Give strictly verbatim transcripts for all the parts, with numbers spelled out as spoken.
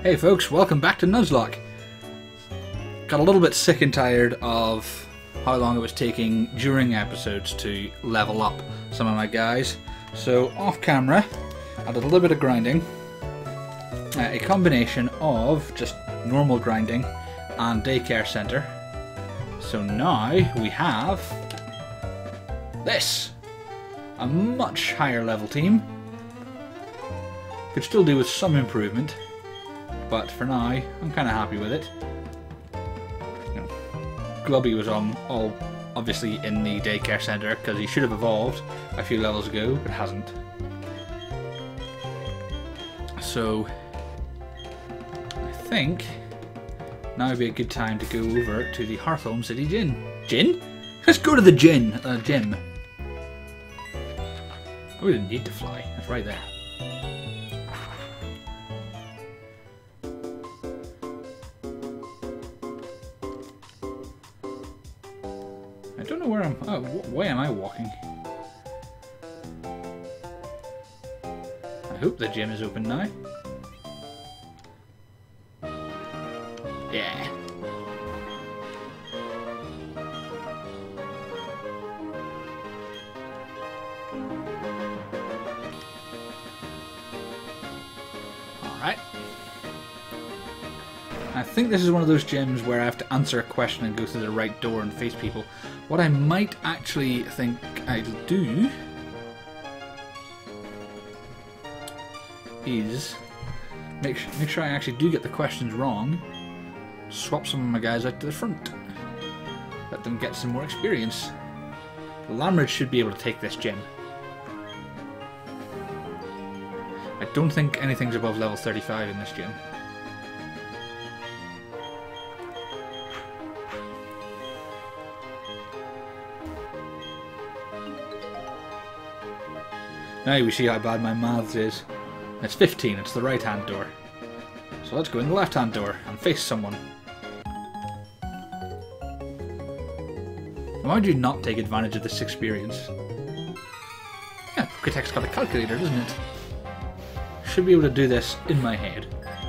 Hey folks, welcome back to Nuzlocke. Got a little bit sick and tired of how long it was taking during episodes to level up some of my guys. So off camera, I did a little bit of grinding. Uh, a combination of just normal grinding and daycare center. So now we have this. A much higher level team. Could still do with some improvement. But for now, I'm kind of happy with it. You know, Glubby was on all obviously in the daycare center because he should have evolved a few levels ago, but hasn't. So I think now would be a good time to go over to the Hearthome City Gym. Gym? Let's go to the gym. Uh, gym. Oh, we didn't need to fly. It's right there. I don't know where I'm... Oh, why am I walking? I hope the gym is open now. Yeah. Alright. I think this is one of those gyms where I have to answer a question and go through the right door and face people. What I might actually think I'll do is make, make sure I actually do get the questions wrong, swap some of my guys out to the front, let them get some more experience. Lamrid should be able to take this gym. I don't think anything's above level thirty-five in this gym. Now we see how bad my maths is. It's fifteen, it's the right hand door. So let's go in the left hand door and face someone. Why would you not take advantage of this experience? Yeah, Pokétech's got a calculator, doesn't it? Should be able to do this in my head.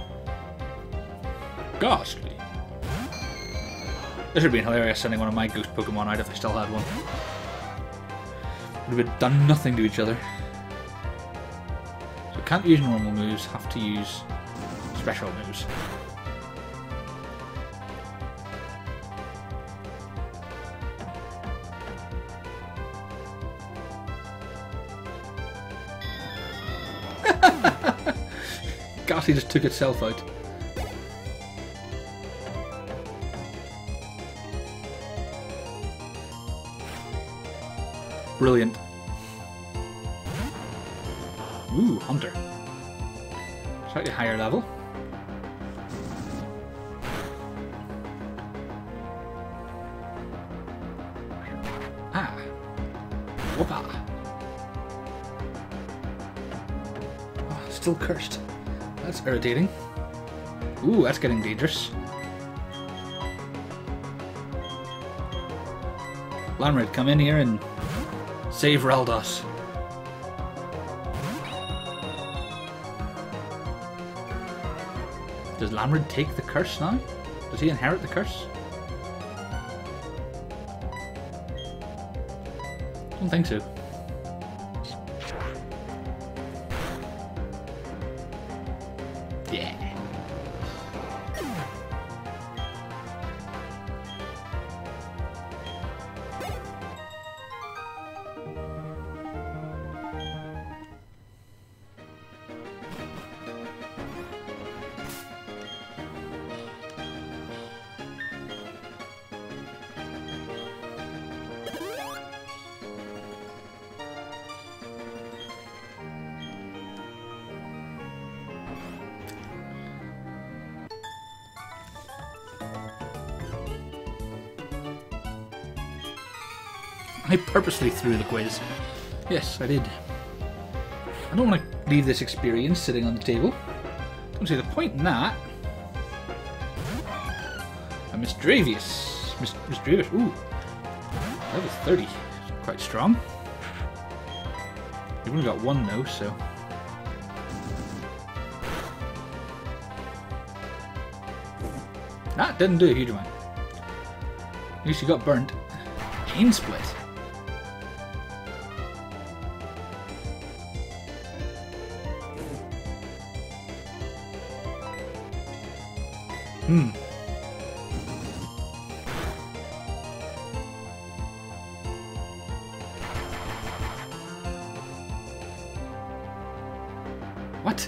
Ghastly. This would have been hilarious sending one of my ghost Pokemon out if I still had one. Would have done nothing to each other. So can't use normal moves, have to use special moves. Ghastly just took itself out. Brilliant. Ooh, Hunter. Slightly higher level. Ah. Whoopa. Oh, still cursed. That's irritating. Ooh, that's getting dangerous. Lamrid, come in here and save Reldos. Does Lamrid take the curse now? Does he inherit the curse? Don't think so. Yeah. I purposely threw the quiz. Yes, I did. I don't want to leave this experience sitting on the table. Don't see the point in that. And Miss Dravius. Miss, Miss Dravius, ooh. Level thirty. Quite strong. You've only got one though, so... That didn't do a huge amount. At least you got burnt. Pain split. Hmm. What?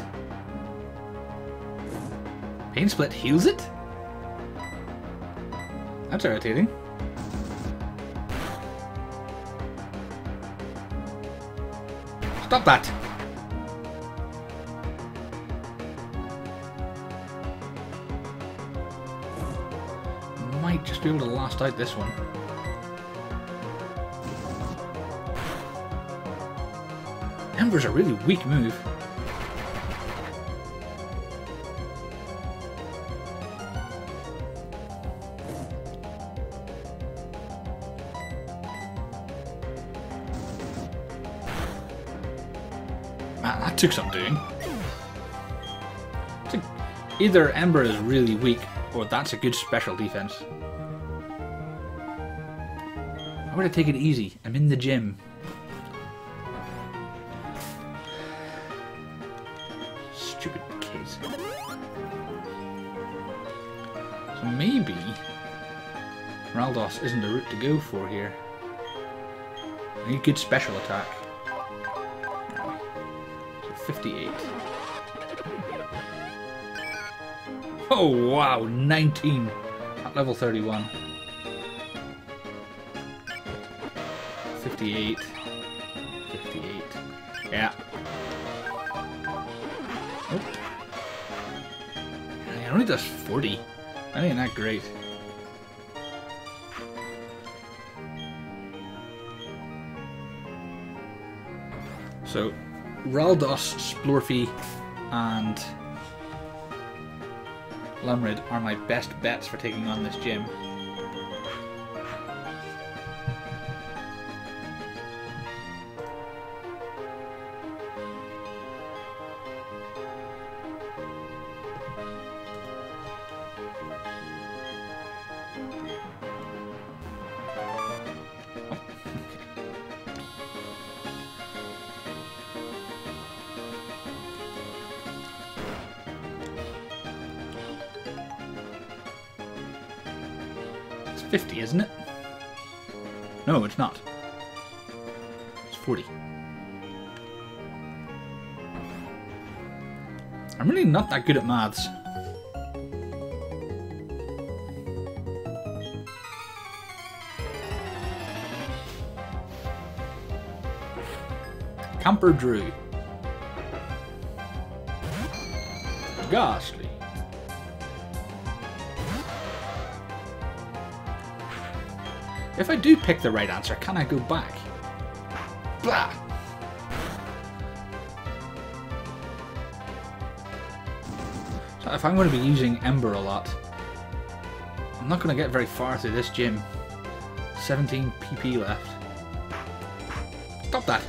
Pain split heals it? That's irritating. Stop that! Might just be able to last out this one. Ember's a really weak move. Man, that took some doing. It's like either Ember is really weak, or that's a good special defense. Why would I take it easy? I'm in the gym. Stupid kids. So maybe Raldos isn't the route to go for here. I need good special attack. fifty-eight. Oh wow, nineteen at level thirty-one. fifty-eight. fifty-eight. Yeah. Oh. It only does forty. That ain't that great. So Raldos, Splorfy, and Lamrid are my best bets for taking on this gym. fifty, isn't it? No, it's not. It's forty. I'm really not that good at maths. Camper Drew. Ghastly. If I do pick the right answer, can I go back? Blah! So if I'm going to be using Ember a lot, I'm not going to get very far through this gym. seventeen P P left. Stop that!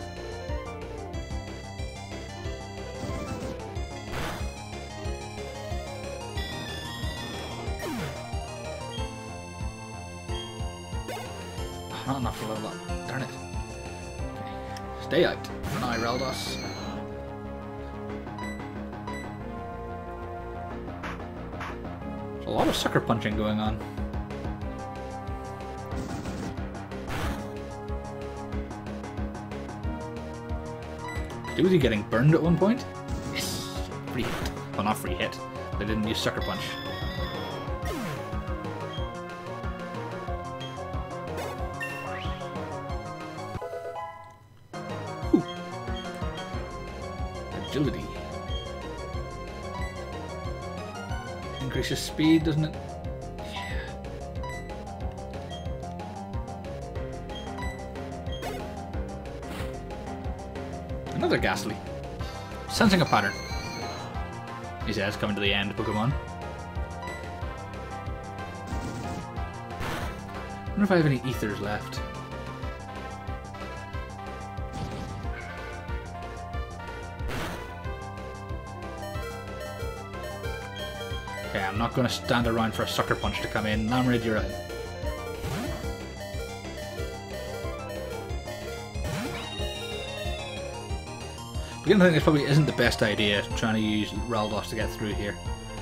Not enough to level up. Darn it. Okay. Stay out for now, Raldos. There's a lot of sucker punching going on. Do with you getting burned at one point? Yes! Free hit. Well, not free hit. They didn't use sucker punch. Agility. Increases speed, doesn't it? Yeah. Another Ghastly. Sensing a pattern. He says, coming to the end, Pokemon. I wonder if I have any ethers left. Okay, I'm not going to stand around for a sucker punch to come in. Lamrid, you're in. Beginning to think this probably isn't the best idea, trying to use Raldos to get through here.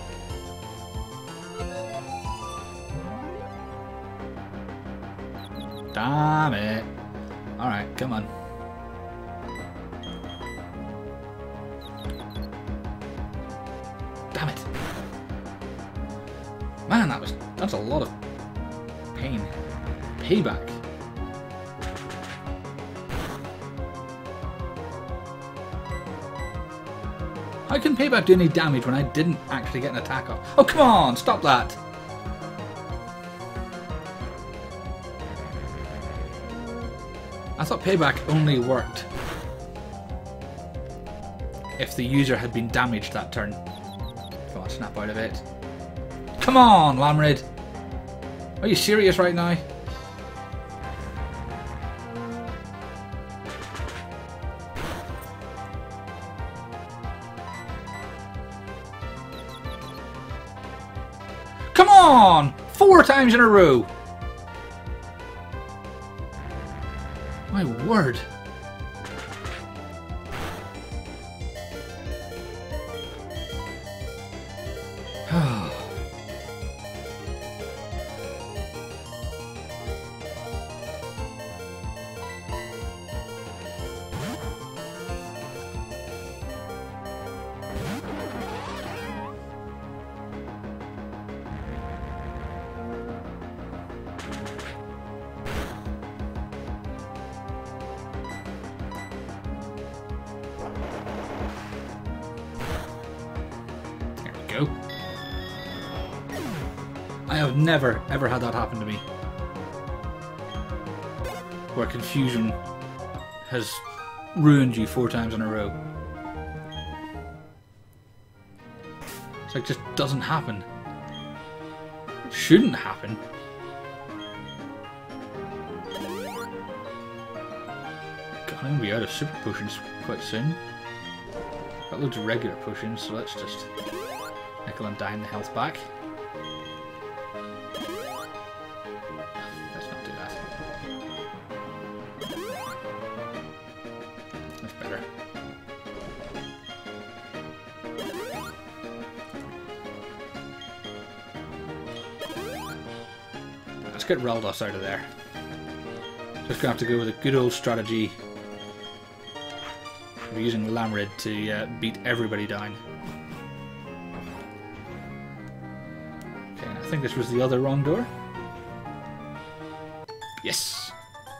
Damn it. Alright, come on. Damn it. Man, that was that's a lot of pain. Payback. How can Payback do any damage when I didn't actually get an attack off? Oh, come on! Stop that! I thought Payback only worked if the user had been damaged that turn. Come on, snap out of it. Come on, Lamrid! Are you serious right now? Come on! Four times in a row! My word. Go. I have never ever had that happen to me, where confusion has ruined you four times in a row. It's like, just doesn't happen. It shouldn't happen. God, I'm gonna be out of super potions quite soon. Got loads of regular potions, so let's just nickel and dime the health back. Let's not do that. That's better. Let's get Raldos out of there. Just gonna have to go with a good old strategy of using Lamrid to uh, beat everybody down. I think this was the other wrong door. Yes!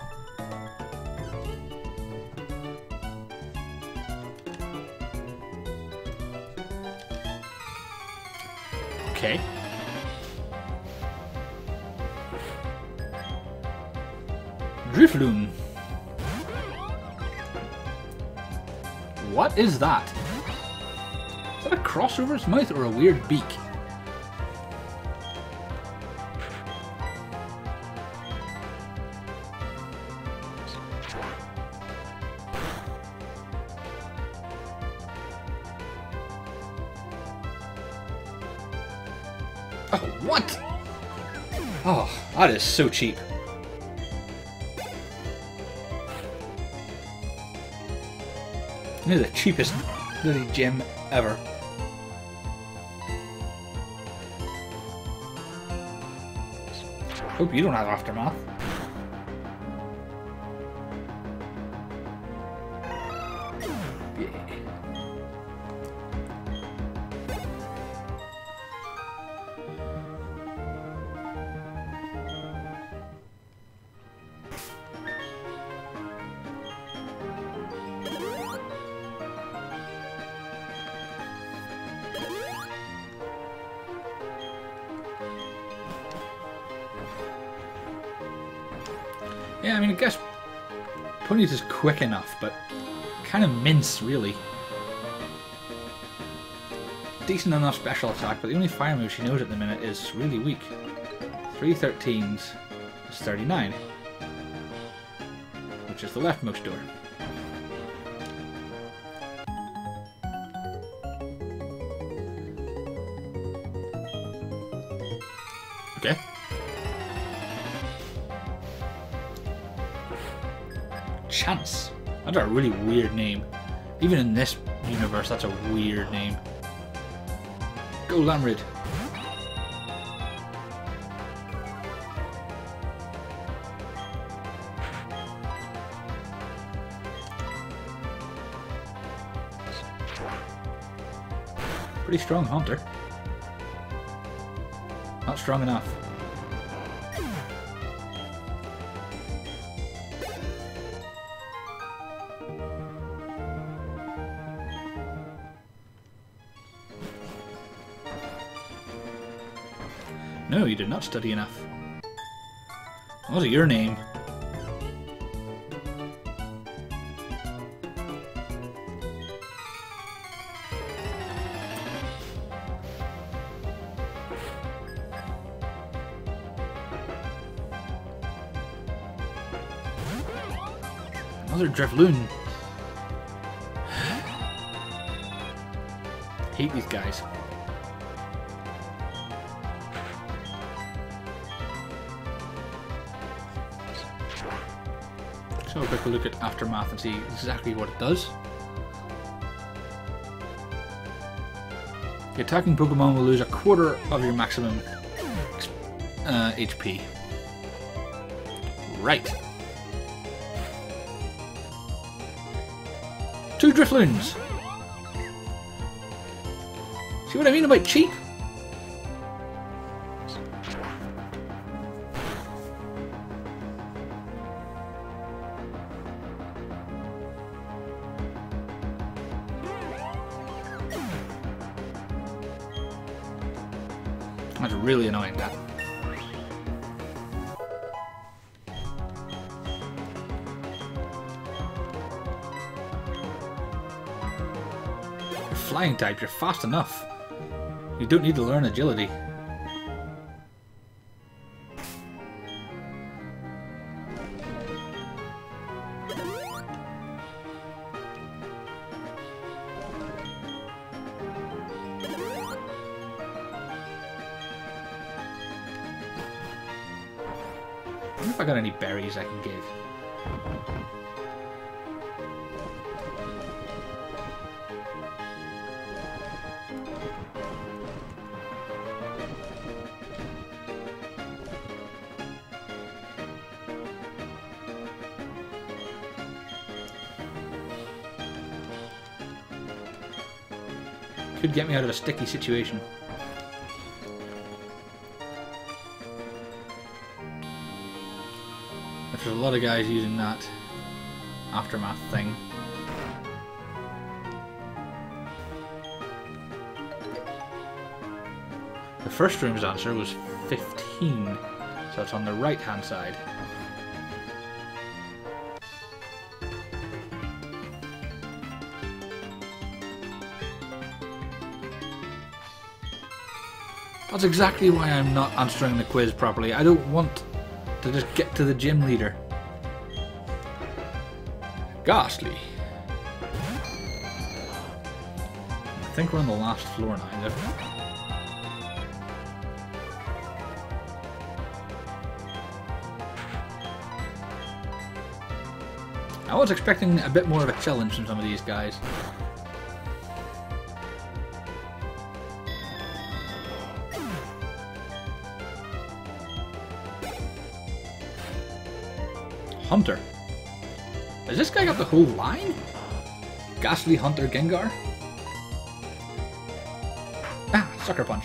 Okay. Drifloon. What is that? Is that a cross over its mouth or a weird beak? Oh, what? Oh, that is so cheap. This is the cheapest bloody gem ever. Hope you don't have Aftermath. Yeah, I mean, I guess Ponyta is quick enough, but kind of mince, really. Decent enough special attack, but the only fire move she knows at the minute is really weak. Three thirteens is thirty-nine, which is the leftmost door. Okay. Chance. That's a really weird name. Even in this universe, that's a weird name. Go Lamrid. Pretty strong hunter. Not strong enough. No, you did not study enough. What was your name? Another Drifloon. Hate these guys. So quick look at Aftermath and see exactly what it does. The attacking Pokemon will lose a quarter of your maximum uh, H P. Right. Two Drifloons! See what I mean about cheap? That's really annoying, that. You're flying type, you're fast enough. You don't need to learn agility. I wonder if I got any berries I can give. Could get me out of a sticky situation. There's a lot of guys using that Aftermath thing. The first room's answer was fifteen, so it's on the right hand side. That's exactly why I'm not answering the quiz properly. I don't want to just get to the gym leader. Ghastly. I think we're on the last floor now, though. I was expecting a bit more of a challenge from some of these guys. Hunter. Has this guy got the whole line? Ghastly Hunter Gengar? Ah, Sucker Punch.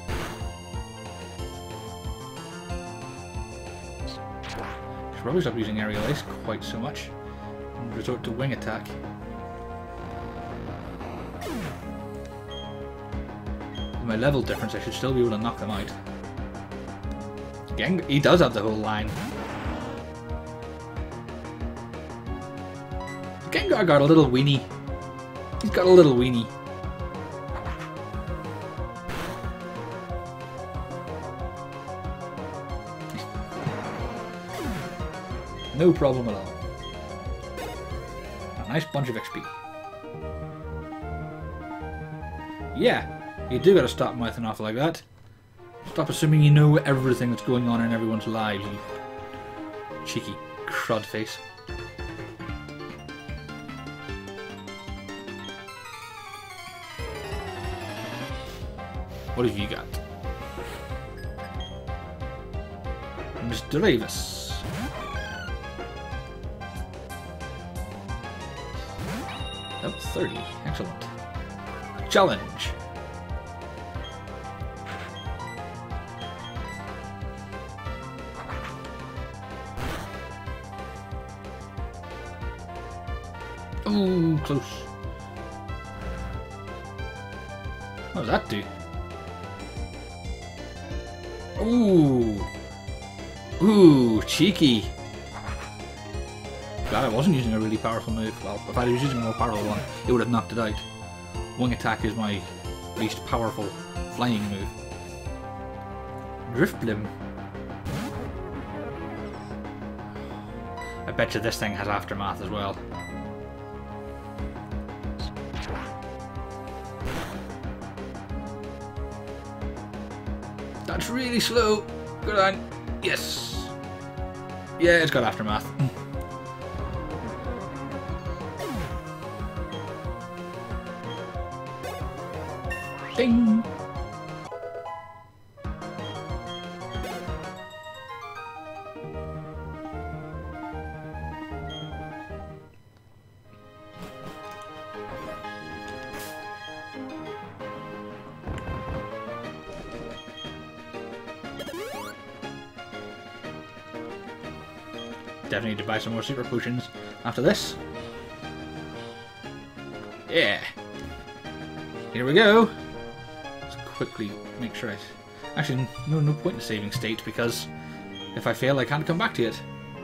Should probably stop using Aerial Ace quite so much and resort to Wing Attack. With my level difference, I should still be able to knock them out. Gengar, he does have the whole line. Gengar got a little weenie. He's got a little weenie. No problem at all. A nice bunch of X P. Yeah, you do gotta stop mouthing off like that. Stop assuming you know everything that's going on in everyone's lives, you cheeky crud face. What have you got? Mister Davis. Level thirty. Excellent. Challenge. Oh, close. What does that do? Ooh. Ooh, cheeky. Glad I wasn't using a really powerful move. Well, if I was using a more powerful one, it would have knocked it out. Wing attack is my least powerful flying move. Driftblim. I bet you this thing has aftermath as well. That's really slow. Good on. Yes. Yeah, it's got aftermath. Ding. Definitely need to buy some more super potions after this. Yeah. Here we go. Let's quickly make sure I... Actually, no, no point in saving state because if I fail, I can't come back to it.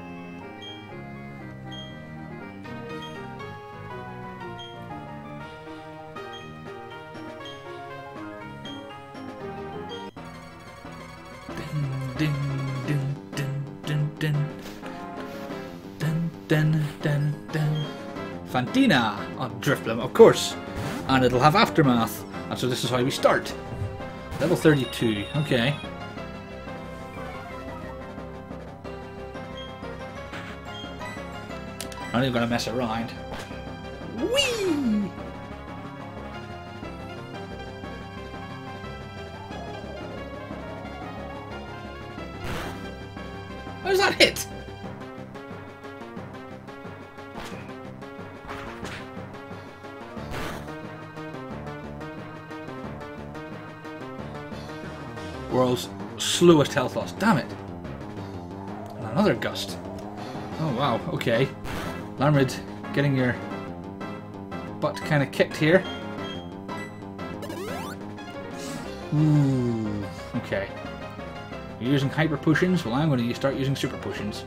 Ding, ding, ding, ding, ding, ding. Dun, dun, dun. Fantina on Driftblim, of course, and it'll have aftermath, and so this is how we start. Level thirty-two, okay. I'm not even gonna mess around. Whee! How does that hit? World's slowest health loss. Damn it! And another gust. Oh wow, okay. Lamrid getting your butt kind of kicked here. Ooh, okay. You're using hyper potions? Well, I'm going to start using super potions.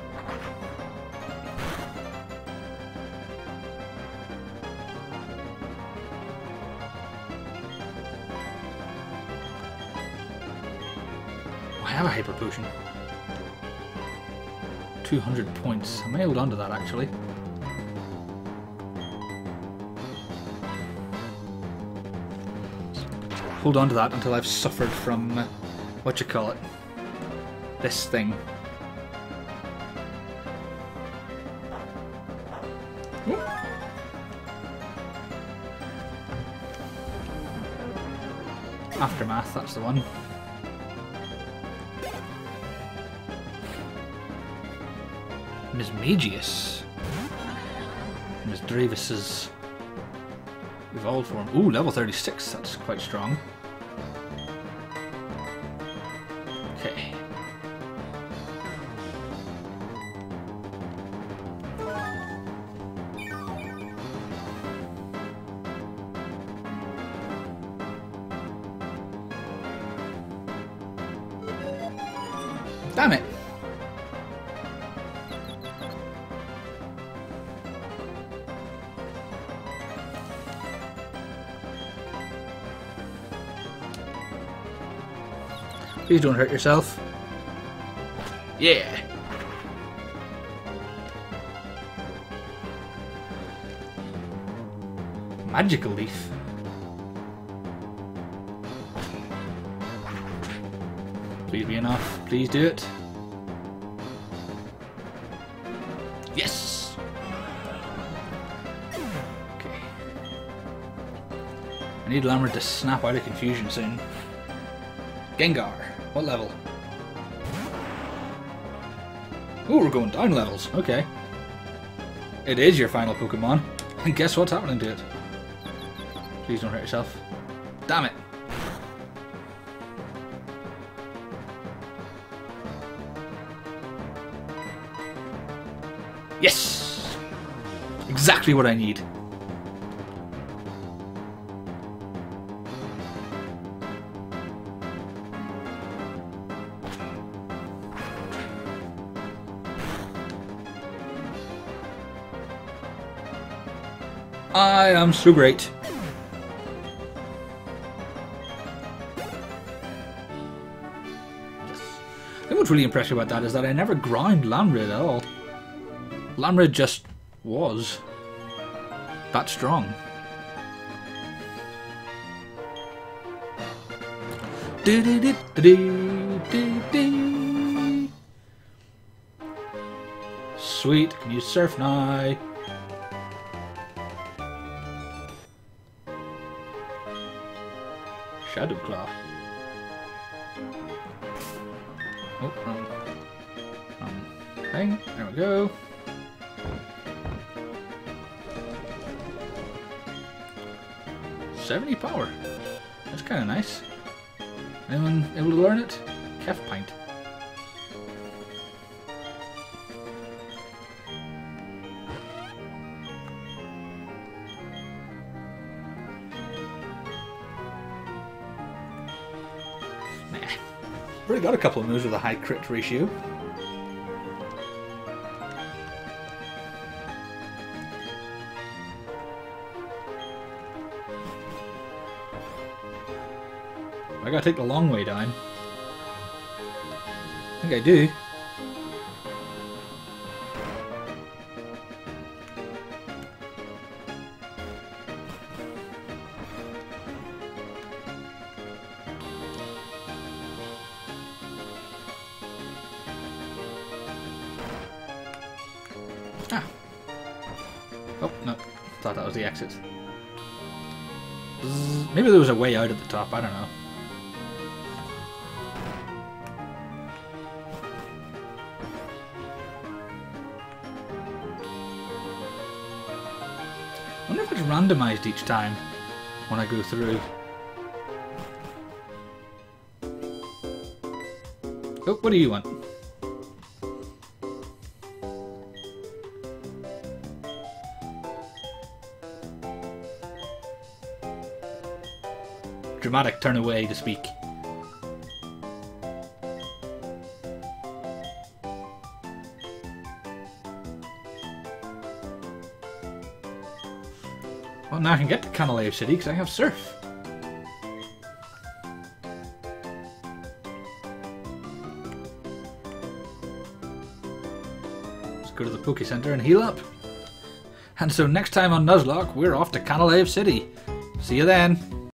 I have a hyper potion. two hundred points. I may hold on to that actually. Hold on to that until I've suffered from, uh, what you call it, this thing. Ooh. Aftermath, that's the one. Miss Magius. Miss Dravis's evolved form. Ooh, level thirty-six. That's quite strong. Okay. Damn it. Please don't hurt yourself. Yeah. Magical leaf. Please be enough. Please do it. Yes! Okay. I need Lammer to snap out of confusion soon. Gengar. What level? Oh, we're going down levels. Okay. It is your final Pokemon. And guess what's happening to it? Please don't hurt yourself. Damn it. Yes! Exactly what I need. I am so great. Yes. I think what's really impressive about that is that I never ground Lamrid at all. Lamrid just was that strong. Do do do do do do. Sweet, can you surf now? Shadow Claw. Oh, wrong. Wrong thing. There we go. seventy power. That's kind of nice. Anyone able to learn it? Kef Pint. Nah. Already got a couple of moves with a high crit ratio. I gotta take the long way down. I think I do. Ah. Oh, no. Thought that was the exit. Bzz. Maybe there was a way out at the top, I don't know. I wonder if it's randomised each time when I go through. Oh, what do you want? Dramatic turn away to speak. Well, now I can get to Canalave City because I have Surf. Let's go to the Poke Center and heal up. And so next time on Nuzlocke, we're off to Canalave City. See you then.